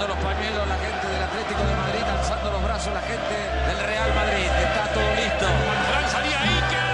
levantando los pañuelos la gente del Atlético de Madrid, alzando los brazos la gente del Real Madrid. Está todo listo. Gran salida Iker.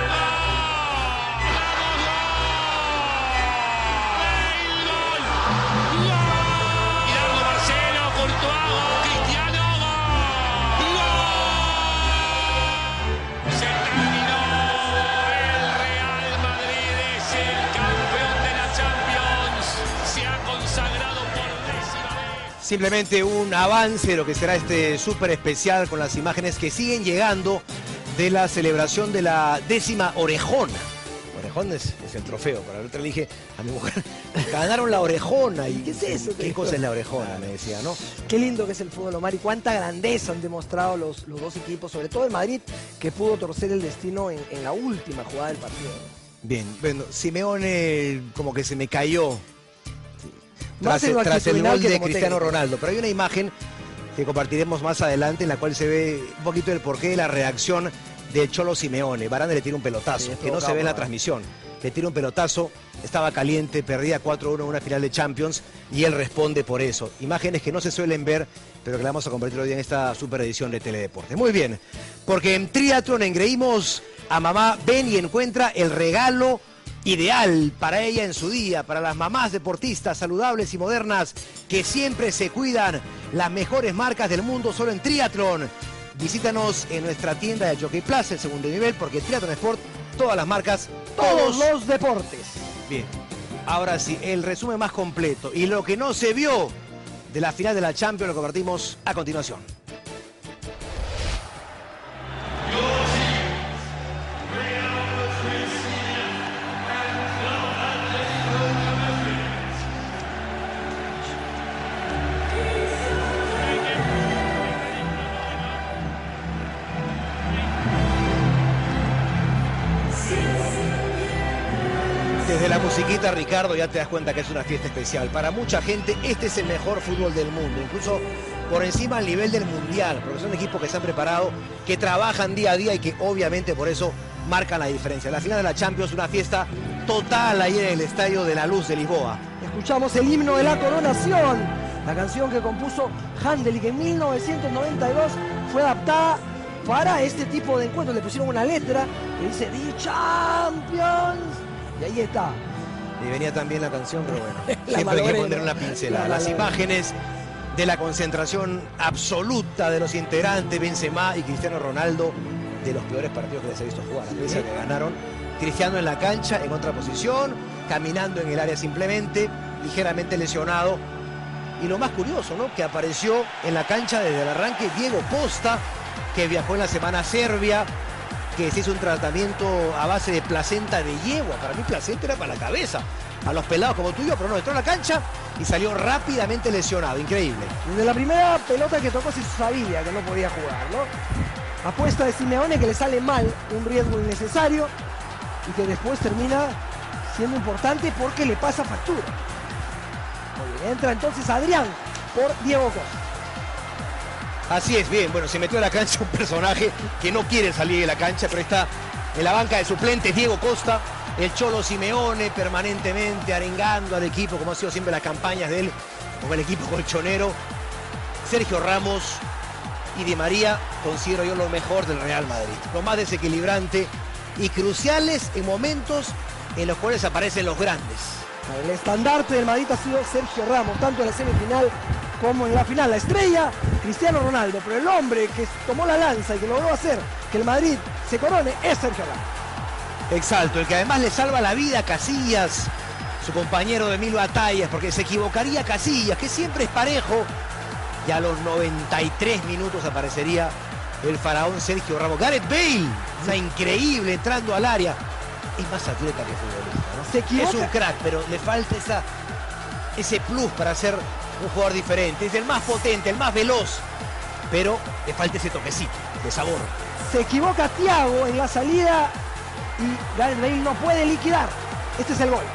Simplemente un avance de lo que será este súper especial con las imágenes que siguen llegando de la celebración de la 10ª orejona. Orejón es el trofeo. Para la otra le dije a mi mujer, ganaron la orejona. Y ¿qué es eso? ¿Qué cosa es la orejona? Me decía, ¿no? Qué lindo que es el fútbol, Omar, y cuánta grandeza han demostrado los dos equipos, sobre todo el Madrid, que pudo torcer el destino en la última jugada del partido. Bien, bueno, Simeone como que se me cayó tras el gol de Cristiano Ronaldo, pero hay una imagen que compartiremos más adelante en la cual se ve un poquito el porqué de la reacción del Cholo Simeone. Varane le tira un pelotazo, que no se ve en la transmisión. Le tira un pelotazo, estaba caliente, perdía 4-1 en una final de Champions y él responde por eso. Imágenes que no se suelen ver, pero que la vamos a compartir hoy en esta super edición de Teledeporte. Muy bien, porque en Triathlon engreímos a mamá Ben y encuentra el regalo ideal para ella en su día, para las mamás deportistas saludables y modernas que siempre se cuidan, las mejores marcas del mundo solo en Triathlon. Visítanos en nuestra tienda de Jockey Plaza, el segundo nivel, porque Triathlon Sport, todas las marcas, todos los deportes. Bien, ahora sí, el resumen más completo y lo que no se vio de la final de la Champions lo compartimos a continuación. Desde la musiquita, Ricardo, ya te das cuenta que es una fiesta especial. Para mucha gente, este es el mejor fútbol del mundo, incluso por encima al nivel del Mundial, porque son equipos que se han preparado, que trabajan día a día y que obviamente por eso marcan la diferencia. La final de la Champions, una fiesta total ayer en el Estadio de la Luz de Lisboa. Escuchamos el himno de la coronación, la canción que compuso Händel y que en 1992 fue adaptada para este tipo de encuentros. Le pusieron una letra que dice The Champions. Y ahí está. Y venía también la canción, pero bueno, siempre hay que poner una pincelada. Las imágenes de la concentración absoluta de los integrantes, Benzema y Cristiano Ronaldo, de los peores partidos que les he visto jugar. A pesar que ganaron, Cristiano en la cancha, en otra posición, caminando en el área simplemente, ligeramente lesionado. Y lo más curioso, ¿no?, que apareció en la cancha desde el arranque Diego Costa, que viajó en la semana a Serbia, que se hizo un tratamiento a base de placenta de yegua. Para mí placenta era para la cabeza, a los pelados como tú y yo, pero no, entró a la cancha y salió rápidamente lesionado, increíble. Desde la primera pelota que tocó se sabía que no podía jugar, ¿no? Apuesta de Simeone que le sale mal, un riesgo innecesario y que después termina siendo importante porque le pasa factura. Muy bien, entra entonces Adrián por Diego Costa. Así es, bien, bueno, se metió a la cancha un personaje que no quiere salir de la cancha, pero está en la banca de suplentes Diego Costa, el Cholo Simeone permanentemente arengando al equipo, como ha sido siempre las campañas de él, con el equipo colchonero. Sergio Ramos y Di María, considero yo lo mejor del Real Madrid, lo más desequilibrante y cruciales en momentos en los cuales aparecen los grandes. El estandarte del Madrid ha sido Sergio Ramos, tanto en la semifinal como en la final. La estrella, Cristiano Ronaldo, pero el hombre que tomó la lanza y que logró hacer que el Madrid se corone es Sergio Ramos. Exacto, el que además le salva la vida a Casillas, su compañero de mil batallas, porque se equivocaría Casillas, que siempre es parejo, y a los 93 minutos aparecería el faraón Sergio Ramos. Gareth Bale, o sea, increíble, entrando al área. Es más atleta que futbolista, ¿no? Se equivoca. Es un crack, pero le falta ese plus para ser un jugador diferente. Es el más potente, el más veloz, pero le falta ese toquecito de sabor. Se equivoca Thiago en la salida y Gareth Bale no puede liquidar. Este es el gol.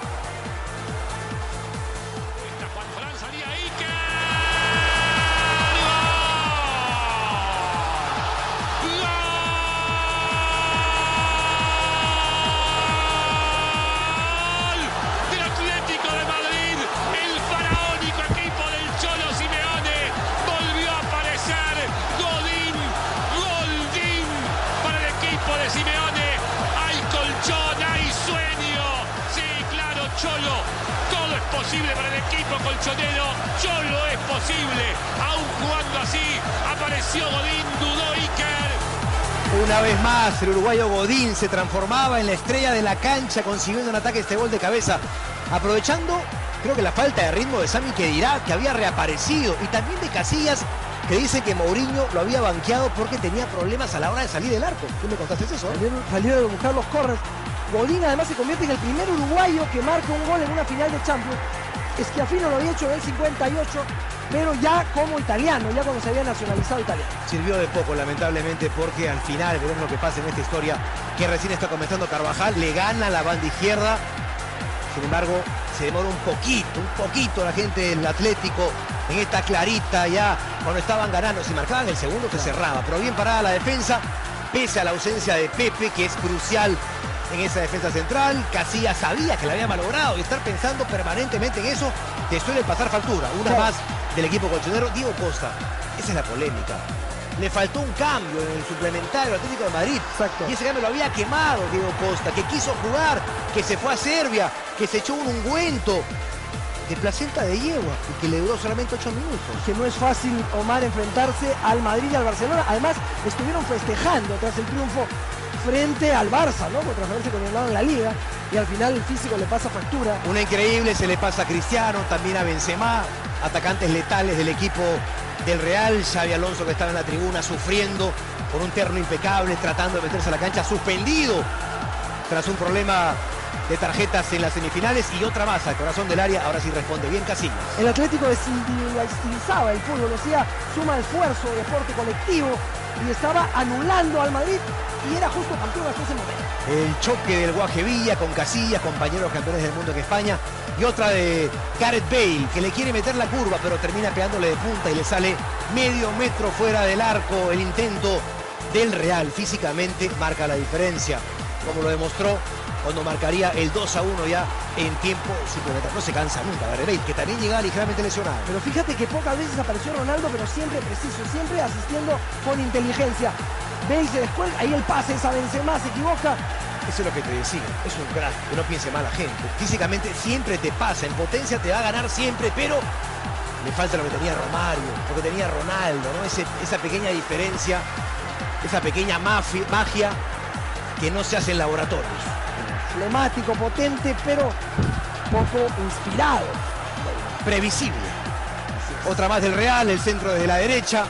Todo es posible para el equipo colchonero. Solo es posible. Aún jugando así, apareció Godín, dudó Iker. Una vez más, el uruguayo Godín se transformaba en la estrella de la cancha, consiguiendo un ataque este gol de cabeza, aprovechando, creo que la falta de ritmo de Sami Khedira, que había reaparecido, y también de Casillas, que dice que Mourinho lo había banqueado porque tenía problemas a la hora de salir del arco. ¿Tú me contaste eso? Salió de buscar los corners. Godín además se convierte en el primer uruguayo que marca un gol en una final de Champions. Schiaffino lo había hecho en el 58, pero ya como italiano, ya cuando se había nacionalizado italiano. Sirvió de poco, lamentablemente, porque al final, veremos lo que pasa en esta historia, que recién está comenzando Carvajal, le gana la banda izquierda. Sin embargo, se demora un poquito la gente del Atlético en esta clarita ya, cuando estaban ganando. Si marcaban el segundo, se cerraba, pero bien parada la defensa, pese a la ausencia de Pepe, que es crucial en esa defensa central. Casillas sabía que la había malogrado, y estar pensando permanentemente en eso te suele pasar factura. Una más del equipo colchonero. Diego Costa, esa es la polémica. Le faltó un cambio en el suplementario Atlético de Madrid. Exacto. Y ese cambio lo había quemado Diego Costa, que quiso jugar, que se fue a Serbia, que se echó un ungüento de placenta de yegua y que le duró solamente 8 minutos. Que no es fácil, Omar, enfrentarse al Madrid y al Barcelona. Además, estuvieron festejando tras el triunfo frente al Barça, ¿no? Por transferirse con el lado en la Liga, y al final el físico le pasa factura. Una increíble, se le pasa a Cristiano, también a Benzema, atacantes letales del equipo del Real. Xabi Alonso, que estaba en la tribuna sufriendo con un terno impecable, tratando de meterse a la cancha, suspendido tras un problema de tarjetas en las semifinales, y otra más al corazón del área. Ahora sí responde bien Casillas. El Atlético desindividualizaba el fútbol, o sea, suma esfuerzo, deporte colectivo, y estaba anulando al Madrid, y era justo campeón hasta ese momento. El choque del Guaje Villa con Casillas, compañeros campeones del mundo en España, y otra de Gareth Bale, que le quiere meter la curva, pero termina pegándole de punta y le sale medio metro fuera del arco. El intento del Real físicamente marca la diferencia, como lo demostró cuando marcaría el 2-1 ya en tiempo suplementario. No se cansa nunca Gareth Bale, que también llegaba ligeramente lesionado. Pero fíjate que pocas veces apareció Ronaldo, pero siempre preciso, siempre asistiendo con inteligencia. Bale se descuelga, ahí el pase es a Benzema, se equivoca. Eso es lo que te decía, es un crack, que no piense mal la gente. Físicamente siempre te pasa, en potencia te va a ganar siempre, pero le falta lo que tenía Romario, lo que tenía Ronaldo, ¿no? Esa pequeña diferencia, esa pequeña magia que no se hace en laboratorios. Flemático, potente, pero poco inspirado. Previsible. Otra más del Real, el centro desde la derecha.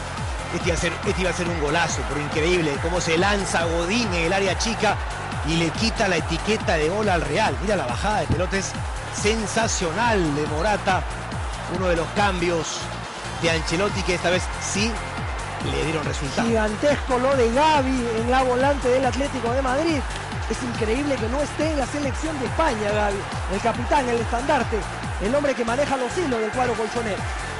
Este iba a ser un golazo, pero increíble cómo se lanza Godín en el área chica y le quita la etiqueta de gol al Real. Mira la bajada de pelotes sensacional de Morata, uno de los cambios de Ancelotti, que esta vez sí le dieron resultado. Gigantesco lo de Gavi en la volante del Atlético de Madrid. Es increíble que no esté en la selección de España, Gavi, el capitán, el estandarte, el hombre que maneja los hilos del cuadro colchonero.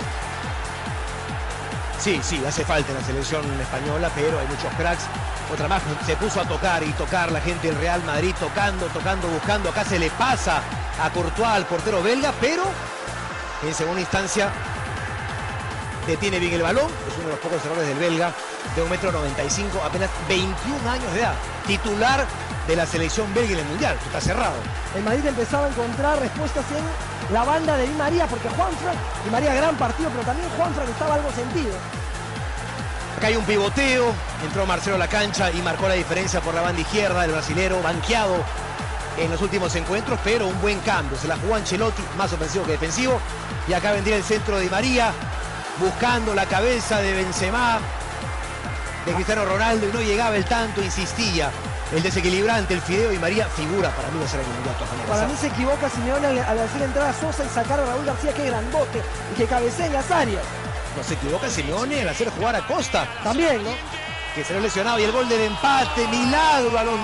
Sí, hace falta en la selección española, pero hay muchos cracks. Otra más, se puso a tocar y tocar la gente del Real Madrid, tocando, buscando. Acá se le pasa a Courtois, al portero belga, pero en segunda instancia detiene bien el balón. Es uno de los pocos errores del belga, de 1,95 m, apenas 21 años de edad. Titular de la selección belga en el Mundial, que está cerrado. El Madrid empezaba a encontrar respuestas en la banda de Di María, porque Juanfran, Di María gran partido, pero también Juanfran estaba algo sentido. Acá hay un pivoteo, entró Marcelo a la cancha y marcó la diferencia por la banda izquierda, el brasilero banqueado en los últimos encuentros, pero un buen cambio. Se la jugó Ancelotti, más ofensivo que defensivo, y acá vendría el centro de Di María, buscando la cabeza de Benzema, de Cristiano Ronaldo, y no llegaba el tanto, insistía. El desequilibrante, el Fideo Di María, figura para mí de ser el Mundial. Para mí se equivoca Simeone al hacer entrar a Sosa y sacar a Raúl García, que grandote y que cabecea en las áreas. No se equivoca Simeone al hacer jugar a Costa. También, ¿no? Que se lo lesionado, y el gol del empate, milagro a los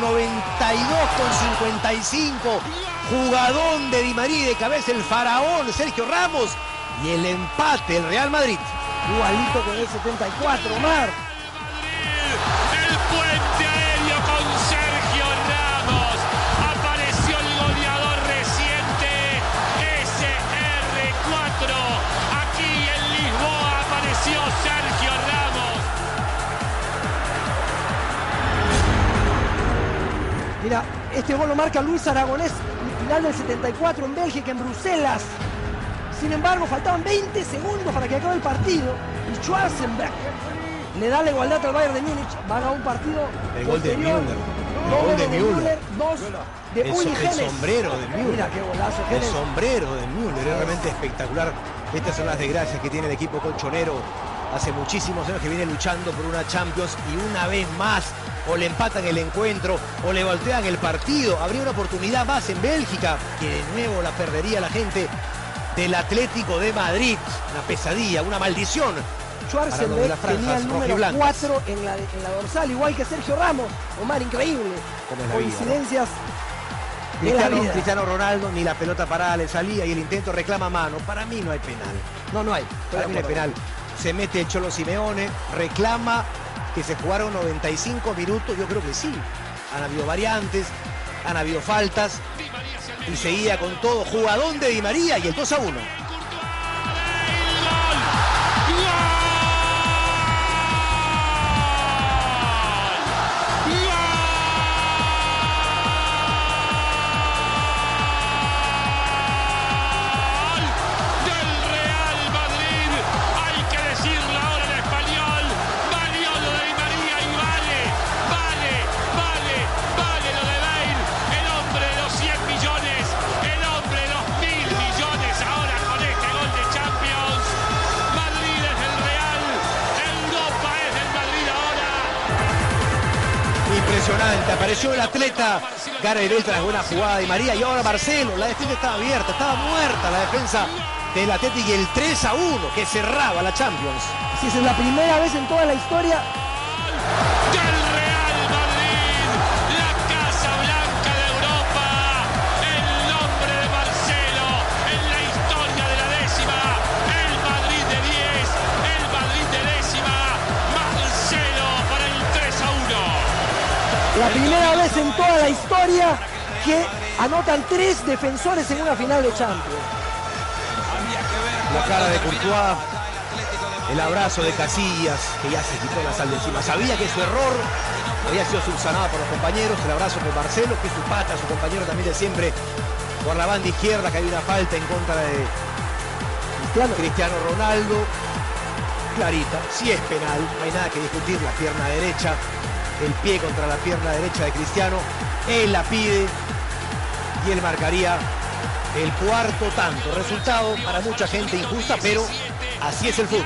92,55. Jugadón de Di María, de cabeza el faraón Sergio Ramos, y el empate, el Real Madrid. Igualito con el 74, Omar. El puente aéreo con Sergio Ramos. Apareció el goleador reciente, SR4. Aquí en Lisboa apareció Sergio Ramos. Mira, este gol lo marca Luis Aragonés. Final del 74 en Bélgica, en Bruselas. Sin embargo, faltaban 20 segundos para que acabe el partido y Schwarzenberg le da la igualdad al Bayern de Múnich. Van a un partido el gol de posterior. Müller. El gol de Müller. Dos de Uli El Hoeneß. sombrero de Müller. Mira qué golazo, El Hoeneß. sombrero de Müller es realmente espectacular. Estas son las desgracias que tiene el equipo colchonero. Hace muchísimos años que viene luchando por una Champions y una vez más o le empatan el encuentro o le voltean el partido. Habría una oportunidad más en Bélgica que de nuevo la perdería la gente del Atlético de Madrid. Una pesadilla, una maldición. Schwarzenberg tenía el número 4 en la dorsal, igual que Sergio Ramos. Omar, increíble. Como es la vida, coincidencias ¿no? de la vida. Cristiano Ronaldo, ni la pelota parada le salía y el intento reclama mano. Para mí no hay penal. No hay. Para mí no hay penal. Se mete el Cholo Simeone, reclama que se jugaron 95 minutos. Yo creo que sí. Han habido variantes, han habido faltas y seguía con todo. Jugadón de Di María y el 2-1. Impresionante, apareció el atleta Gareth Bale tras buena jugada de María y ahora Marcelo, la defensa estaba abierta, estaba muerta la defensa del Atlético y el 3-1 que cerraba la Champions. Sí, es la primera vez en toda la historia del Real Madrid, la Casa Blanca de Europa, el nombre de Marcelo en la historia de la décima, el Madrid de 10, el Madrid de décima, Marcelo para el 3-1. La primera vez en toda la historia que anotan 3 defensores en una final de Champions. La cara de Courtois, el abrazo de Casillas, que ya se quitó la sal de encima. Sabía que su error había sido subsanado por los compañeros. El abrazo con Marcelo, que es su pata, su compañero también de siempre, por la banda izquierda, que hay una falta en contra de Cristiano Ronaldo. Clarita, si es penal, no hay nada que discutir. La pierna derecha, el pie contra la pierna derecha de Cristiano, él la pide y él marcaría el cuarto tanto. Resultado para mucha gente injusta, pero así es el fútbol.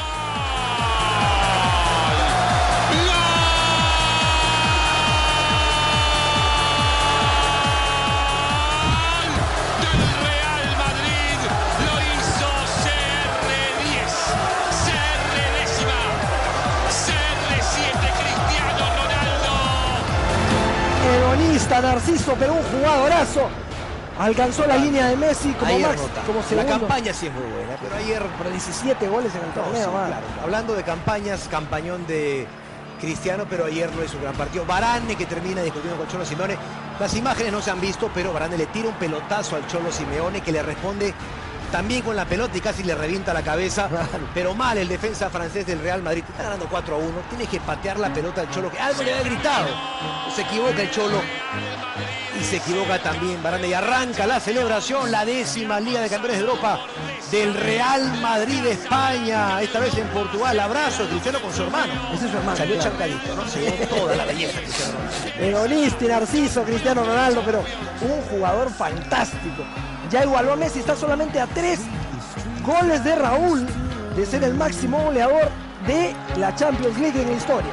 Narciso, pero un jugadorazo. Alcanzó la línea de Messi como Max, como segundo. La campaña sí es muy buena, pero ayer... Pero 17 goles en el torneo. Sí, claro. Hablando de campañas, campañón de Cristiano, pero ayer no es un gran partido. Varane, que termina discutiendo con Cholo Simeone. Las imágenes no se han visto, pero Varane le tira un pelotazo al Cholo Simeone, que le responde también con la pelota y casi le revienta la cabeza. Pero mal el defensa francés del Real Madrid. Está ganando 4-1. Tiene que patear la pelota al Cholo, que algo le había gritado. Se equivoca el Cholo. Y se equivoca también Varane. Y arranca la celebración, la 10ª Liga de Campeones de Europa del Real Madrid de España. Esta vez en Portugal. Abrazo de Cristiano con su hermano. Ese es su hermano. Salió chancadito, ¿no? Se vio toda la belleza de Cristiano Ronaldo. Egonista, Narciso, Cristiano Ronaldo, pero un jugador fantástico. Ya igualó a Messi, está solamente a 3 goles de Raúl de ser el máximo goleador de la Champions League en la historia.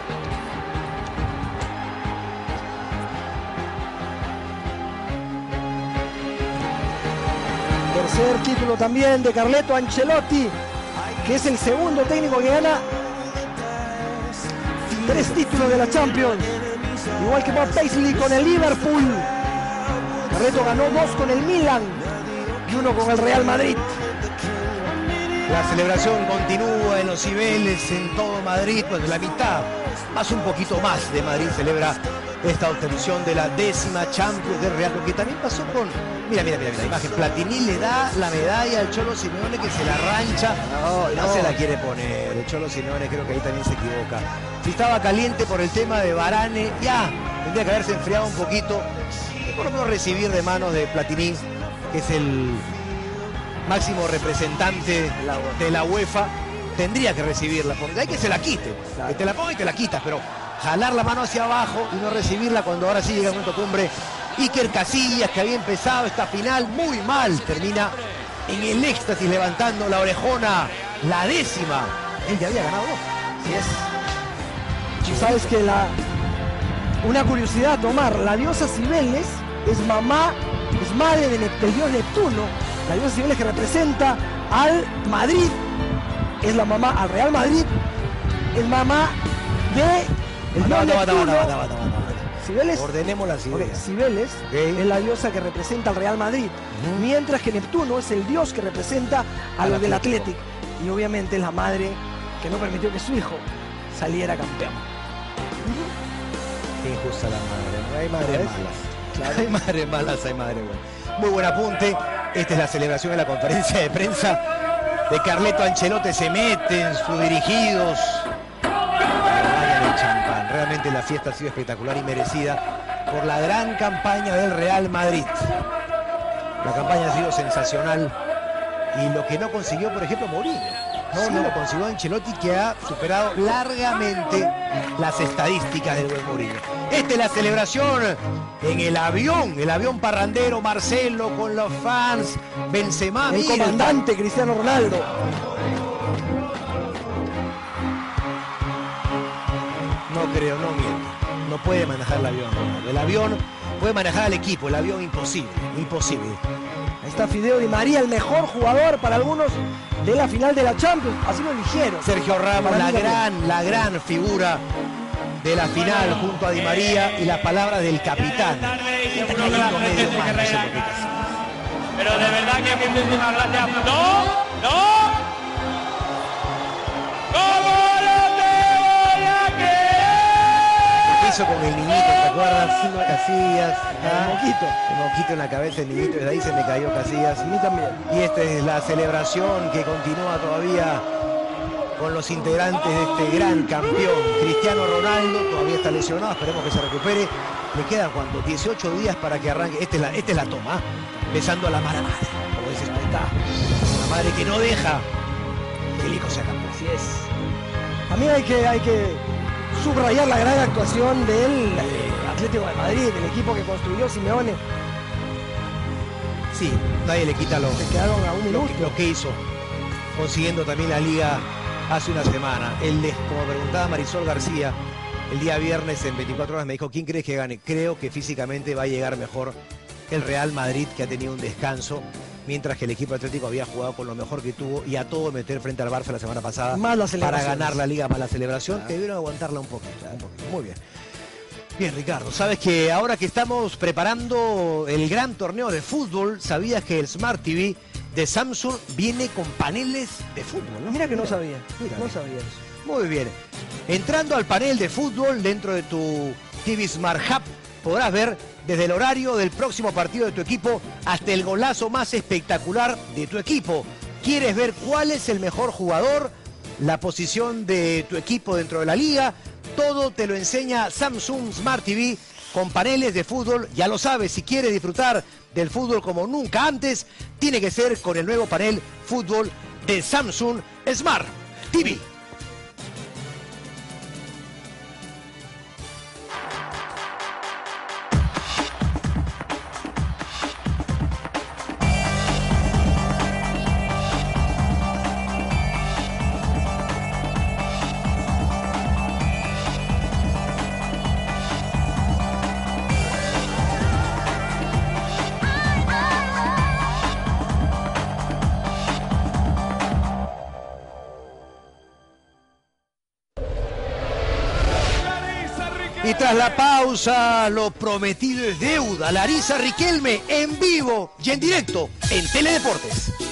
Tercer título también de Carleto Ancelotti, que es el segundo técnico que gana 3 títulos de la Champions, igual que Bob Paisley con el Liverpool. Carleto ganó 2 con el Milan y 1 con el Real Madrid. La celebración continúa en los Cibeles, en todo Madrid, pues la mitad, más un poquito más de Madrid celebra esta obtención de la 10ª Champions del Real, lo que también pasó con, mira la imagen, Platini le da la medalla al Cholo Simeone, que se la arrancha, no se la quiere poner, el Cholo Simeone creo que ahí también se equivoca. Si estaba caliente por el tema de Varane, ya tendría que haberse enfriado un poquito, por lo menos recibir de manos de Platini, que es el máximo representante de la UEFA, tendría que recibirla, porque hay que se la quite, que te la ponga y te la quitas, pero jalar la mano hacia abajo y no recibirla cuando ahora sí llega el momento cumbre. Iker Casillas, que había empezado esta final muy mal, termina en el éxtasis levantando la orejona, la 10ª. Él ya había ganado 2. Así es. Tú sabes que una curiosidad, Omar, la diosa Cibeles es madre del dios Neptuno. La diosa Cibeles que representa al Madrid, es la mamá al Real Madrid, es mamá de el dios Neptuno. Cibeles, ordenemos las ideas. Okay, Cibeles es la diosa que representa al Real Madrid, mientras que Neptuno es el dios que representa a los del Athletic. Y obviamente es la madre que no permitió que su hijo saliera campeón. Qué injusta la madre. Hay madres malas. Claro. Hay madres malas, hay madres buenas. Muy buen apunte. Esta es la celebración de la conferencia de prensa de Carleto Ancelotti. Se meten sus dirigidos. Realmente la fiesta ha sido espectacular y merecida por la gran campaña del Real Madrid. La campaña ha sido sensacional y lo que no consiguió, por ejemplo, Mourinho. No lo consiguió Ancelotti, que ha superado largamente las estadísticas del buen Mourinho. Esta es la celebración en el avión parrandero, Marcelo con los fans, Benzema, el comandante Cristiano Ronaldo. No creo, no miento. No puede manejar el avión. El avión puede manejar al equipo, el avión imposible, imposible. Ahí está Fideo Di María, el mejor jugador para algunos de la final de la Champions. Así lo eligieron. Sergio Ramos, la gran figura de la final junto a Di María y las palabras del capitán. Pero de verdad que muchísimas gracias. ¡No! ¡No! Hizo con el niñito, ¿te acuerdas? Casillas, el moquito en la cabeza, el niñito, desde ahí se me cayó Casillas. A mí también. Y esta es la celebración que continúa todavía con los integrantes de este gran campeón. Cristiano Ronaldo todavía está lesionado, esperemos que se recupere. Le quedan, ¿cuánto? 18 días para que arranque. Esta es la toma, besando a la mala madre, como dices tú, está. La madre que no deja que el hijo sea campeón. Así es. A mí hay que subrayar la gran actuación del Atlético de Madrid, el equipo que construyó Simeone. Sí, nadie le quita Se quedaron a un minuto. lo que hizo, consiguiendo también la Liga hace una semana. Como preguntaba Marisol García, el día viernes en 24 horas me dijo, ¿quién crees que gane? Creo que físicamente va a llegar mejor el Real Madrid, que ha tenido un descanso, mientras que el equipo atlético había jugado con lo mejor que tuvo y a todo meter frente al Barça la semana pasada para ganar la Liga, más la celebración, que debieron aguantarla un poquito. Muy bien. Bien, Ricardo, sabes que ahora que estamos preparando el gran torneo de fútbol, ¿sabías que el Smart TV de Samsung viene con paneles de fútbol? ¿No? Mira que no sabía. No sabía eso. Muy bien. Entrando al panel de fútbol dentro de tu TV Smart Hub, podrás ver desde el horario del próximo partido de tu equipo hasta el golazo más espectacular de tu equipo. ¿Quieres ver cuál es el mejor jugador? La posición de tu equipo dentro de la liga. Todo te lo enseña Samsung Smart TV con paneles de fútbol. Ya lo sabes, si quieres disfrutar del fútbol como nunca antes, tiene que ser con el nuevo panel fútbol de Samsung Smart TV. Y tras la pausa, lo prometido es deuda. Larisa Riquelme en vivo y en directo en Teledeportes.